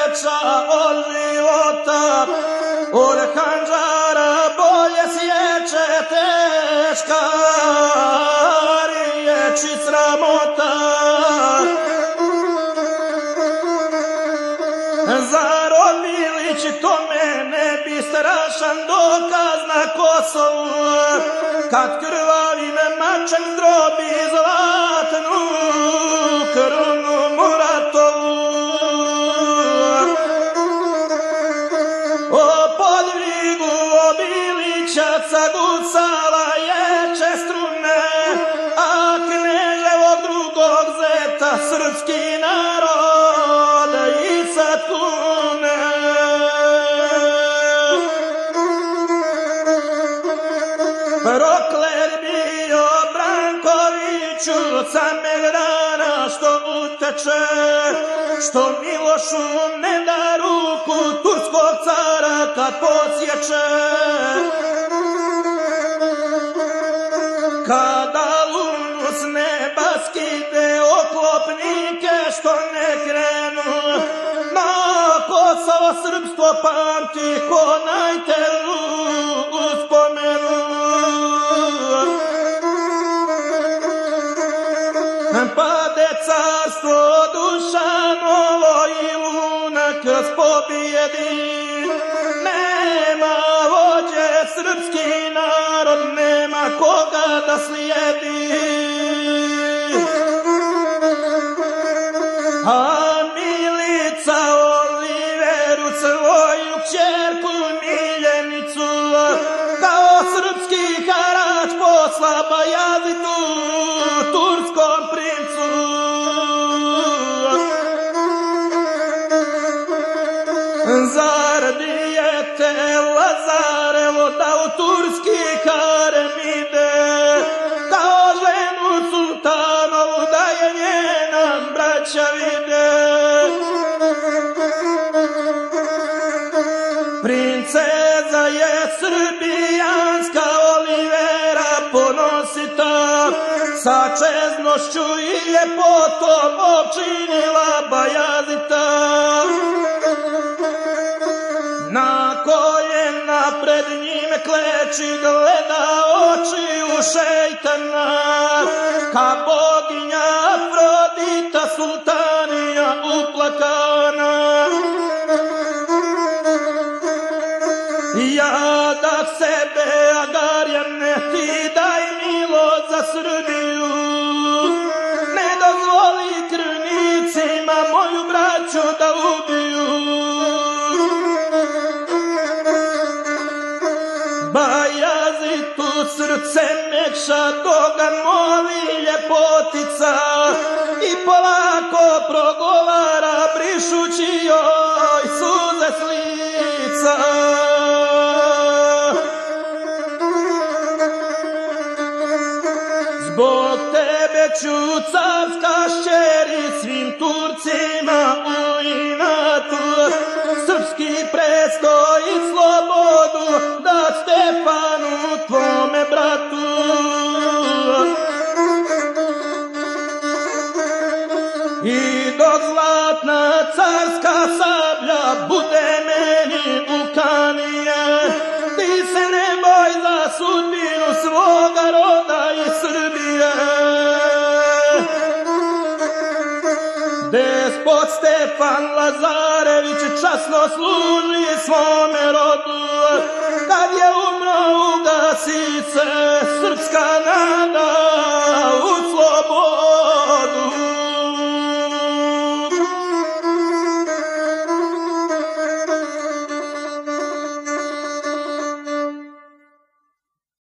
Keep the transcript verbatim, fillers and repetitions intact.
jača od života, od handžara bolje sječe teška riječi sramota. Zar Milić tome ne bi strašan dokaz na Kosovu, kad krvavim mačem zdrobi zlatnu krunu Muratovu. O podvigu Obilića cagucala ječe strune, a kneževog drugog zeta srpski narod i sad kune. Proklet bio Brankoviću sameg dana što uteče, što Milošu ne da ruku turskog cara kad posjeće. Kada lunu s neba skide oklopnike što ne krenu, na Kosovo srpstvo pamti ko najtežu uspomenu. Pade carstvo Dušanovo i luna kroz pobjedi, nema vođe srpski narod, nema koga da slijedi. A Milica Oliveru svoju kćerku miljenicu kao srpski harač posla Bajazitu turskom princu. Zar dijete Lazarevo da u turski harem ide, kao ženu sultanovu da je njena braća vide. Princeza je srbijanska Olivera ponosita, sa čeznošću i ljepotom opčinila Bajazita. Na koljena pred njim kleči, gleda oči u šejtana, ka boginja Afrodita sultanija uplakana. Ja da sebe Agarjane ti daj milost za Srbiju, ne dozvoli krvnicima moju braću da ubiju. Bajazitu srce mekša, toga moli ljepotica i polako progovara brišući joj suze s lica. Zbog tebe ću carska šćeri svim Turcima u inatu srpski prestoj i slobodu dat Stefanu tvome bratu. I dok zlatna carska sablja bude meni u kanije, ti se ne boj za sudbinu svoga roda i Srbije. Despot Stefan Lazarević časno služi svome rodu, kad je umro ugasi se srpska nada.